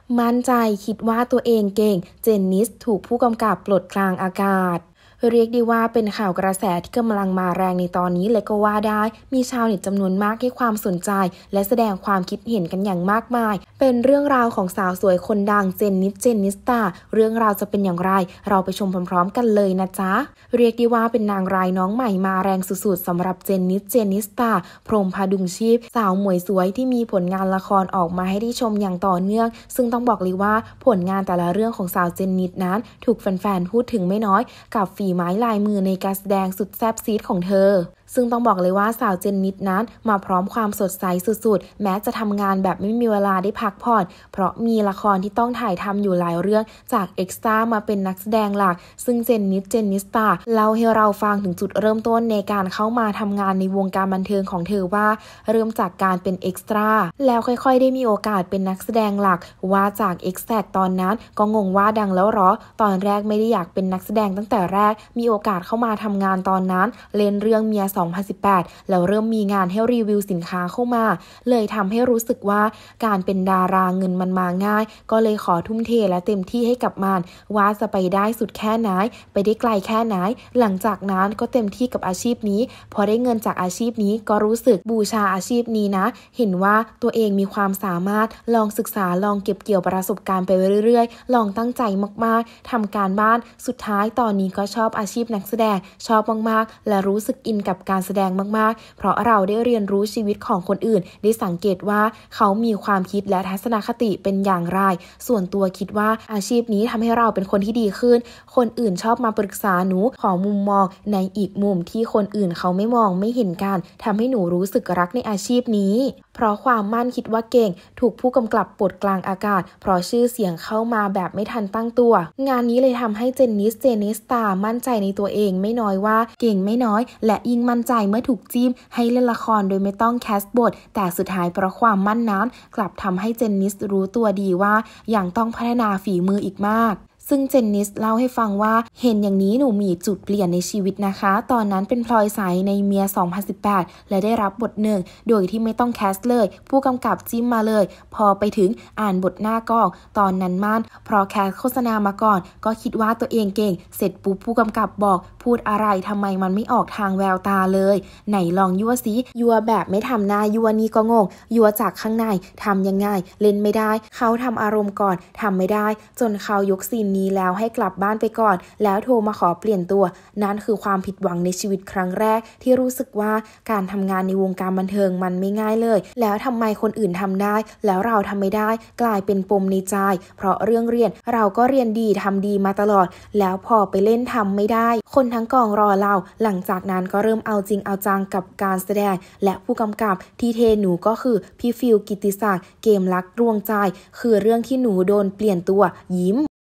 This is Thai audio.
มั่นใจคิดว่าตัวเองเก่งเจนนิสถูกผู้กำกับปลดกลางอากาศเรียกได้ว่าเป็นข่าวกระแสที่กำลังมาแรงในตอนนี้เลยก็ว่าได้มีชาวเน็ตจำนวนมากให้ความสนใจและแสดงความคิดเห็นกันอย่างมากมายเป็นเรื่องราวของสาวสวยคนดังเจนนิสตาเรื่องราวจะเป็นอย่างไรเราไปชมพร้อมๆกันเลยนะจ๊ะเรียกได้ว่าเป็นนางร้ายน้องใหม่มาแรงสุดๆสำหรับเจนนิสตาพรหมพดุงชีพสาวหมวยสวยที่มีผลงานละครออกมาให้ได้ชมอย่างต่อเนื่องซึ่งต้องบอกเลยว่าผลงานแต่ละเรื่องของสาวเจนนิสนั้นถูกแฟนๆพูดถึงไม่น้อยกับฝีไม้ลายมือในการแสดงสุดแซ่บซีดของเธอซึ่งต้องบอกเลยว่าสาวเจนนิสนั้นมาพร้อมความสดใสสุดๆแม้จะทำงานแบบไม่มีเวลาได้พักผ่อนเพราะมีละครที่ต้องถ่ายทำอยู่หลายเรื่องจากเอ็กซ์ตร้ามาเป็นนักแสดงหลักซึ่งเจนนิสตาเล่าให้เราฟังถึงจุดเริ่มต้นในการเข้ามาทำงานในวงการบันเทิงของเธอว่าเริ่มจากการเป็นเอ็กซ์ตร้าแล้วค่อยๆได้มีโอกาสเป็นนักแสดงหลักว่าจากเอ็กซ์แทกตอนนั้นก็งงว่าดังแล้วหรอตอนแรกไม่ได้อยากเป็นนักแสดงตั้งแต่แรกมีโอกาสเข้ามาทำงานตอนนั้นเล่นเรื่องเมีย2018แล้วเริ่มมีงานให้รีวิวสินค้าเข้ามาเลยทำให้รู้สึกว่าการเป็นดาราเงินมันมาง่ายก็เลยขอทุ่มเทและเต็มที่ให้กับมันว่าจะไปได้สุดแค่ไหนไปได้ไกลแค่ไหนหลังจากนั้นก็เต็มที่กับอาชีพนี้พอได้เงินจากอาชีพนี้ก็รู้สึกบูชาอาชีพนี้นะเห็นว่าตัวเองมีความสามารถลองศึกษาลองเก็บเกี่ยวประสบการณ์ไปเรื่อยๆลองตั้งใจมากๆทำการบ้านสุดท้ายตอนนี้ก็ชอบอาชีพนักแสดงชอบมากๆและรู้สึกอินกับการแสดงมากๆเพราะเราได้เรียนรู้ชีวิตของคนอื่นได้สังเกตว่าเขามีความคิดและทัศนคติเป็นอย่างไรส่วนตัวคิดว่าอาชีพนี้ทำให้เราเป็นคนที่ดีขึ้นคนอื่นชอบมาปรึกษาหนูขอมุมมองในอีกมุมที่คนอื่นเขาไม่มองไม่เห็นกันทำให้หนูรู้สึกรักในอาชีพนี้เพราะความมั่นคิดว่าเก่งถูกผู้กำกับปลดกลางอากาศเพราะชื่อเสียงเข้ามาแบบไม่ทันตั้งตัวงานนี้เลยทำให้เจนนิสตามั่นใจในตัวเองไม่น้อยว่าเก่งไม่น้อยและยิ่งมั่นใจเมื่อถูกจิ้มให้เล่นละครโดยไม่ต้องแคสบทแต่สุดท้ายเพราะความมั่นนั้นกลับทำให้เจนนิสรู้ตัวดีว่ายังต้องพัฒนาฝีมืออีกมากซึ่งเจนนิสเล่าให้ฟังว่าเห็นอย่างนี้หนูมีจุดเปลี่ยนในชีวิตนะคะตอนนั้นเป็นพลอยใสในเมีย2018และได้รับบทหนึ่งโดยที่ไม่ต้องแคสเลยผู้กำกับจิ้มมาเลยพอไปถึงอ่านบทหน้ากล้องตอนนั้นมั่นเพราะแคสโฆษณามาก่อนก็คิดว่าตัวเองเก่งเสร็จปุ๊บผู้กำกับบอกพูดอะไรทำไมมันไม่ออกทางแววตาเลยไหนลองยั่วซิยั่วแบบไม่ทำหน้ายั่วนี่ก็งงยั่วจากข้างในทำยังไงเล่นไม่ได้เขาทำอารมณ์ก่อนทำไม่ได้จนเขายกซีนนี้แล้วให้กลับบ้านไปก่อนแล้วโทรมาขอเปลี่ยนตัวนั่นคือความผิดหวังในชีวิตครั้งแรกที่รู้สึกว่าการทำงานในวงการบันเทิงมันไม่ง่ายเลยแล้วทำไมคนอื่นทำได้แล้วเราทำไม่ได้กลายเป็นปมในใจเพราะเรื่องเรียนเราก็เรียนดีทำดีมาตลอดแล้วพอไปเล่นทำไม่ได้คนทั้งกองรอเราหลังจากนั้นก็เริ่มเอาจริงเอาจังกับการแสดงและผู้กำกับที่เทหนูก็คือพี่ฟิลกิตติศักดิ์เกมรักดวงใจคือเรื่องที่หนูโดนเปลี่ยนตัวยิ้ม